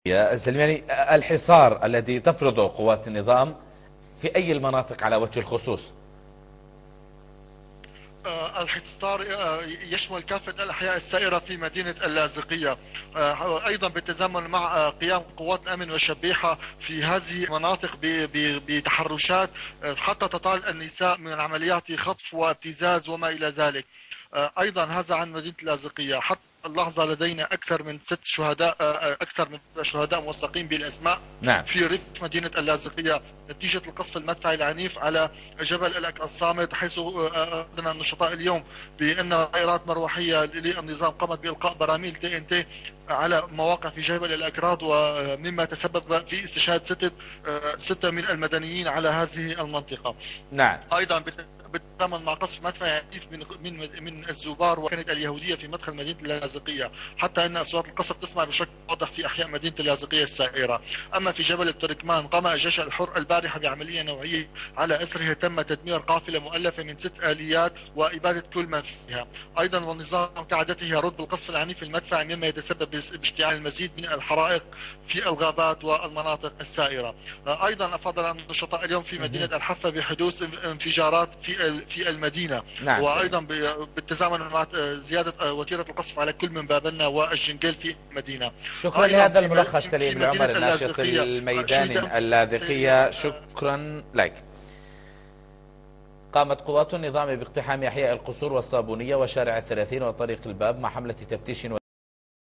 يا سليماني، الحصار الذي تفرضه قوات النظام في أي المناطق على وجه الخصوص؟ الحصار يشمل كافة الأحياء السائرة في مدينة اللاذقية، أيضا بالتزامن مع قيام قوات الأمن والشبيحة في هذه المناطق بتحرشات حتى تطال النساء من عمليات خطف وابتزاز وما إلى ذلك. أيضا هذا عن مدينة اللاذقية. حتى اللحظة لدينا أكثر من شهداء موثقين بالأسماء نعم. في ريف مدينة اللاذقية نتيجة القصف المدفعي العنيف على جبل الأك الصامت، حيث أعلن النشطاء اليوم بأن طائرات مروحية للنظام قامت بإلقاء براميل TNT على مواقع في جبل الأكراد، ومما تسبب في استشهاد ستة من المدنيين على هذه المنطقة. نعم. أيضا بالتزامن مع قصف مدفعي عنيف من الزوبار وكانت اليهودية في مدخل مدينة اللاذقية، حتى أن أصوات القصف تسمع بشكل واضح في أحياء مدينة اللاذقية السائرة. أما في جبل التركمان قام الجيش الحر البارحة بعملية نوعية على أثرها تم تدمير قافلة مؤلفة من 6 آليات وإبادة كل من فيها. أيضا والنظام كعادته يرد بالقصف العنيف المدفعي، مما يتسبب باشتعال المزيد من الحرائق في الغابات والمناطق السائرة. أيضا أفضل النشطاء اليوم في مدينة الحفا بحدوث انفجارات في المدينة. نعم. وأيضا بالتزامن مع زيادة وتيرة القصف على كل من بابلنا والجنجيل في المدينة. شكرا لهذا الملخص في سليم مدينة العمر، الناشط اللاذقية الميداني اللاذقية. شكرا لك. قامت قوات النظام باقتحام أحياء القصور والصابونية وشارع 30 وطريق الباب مع حملة تفتيش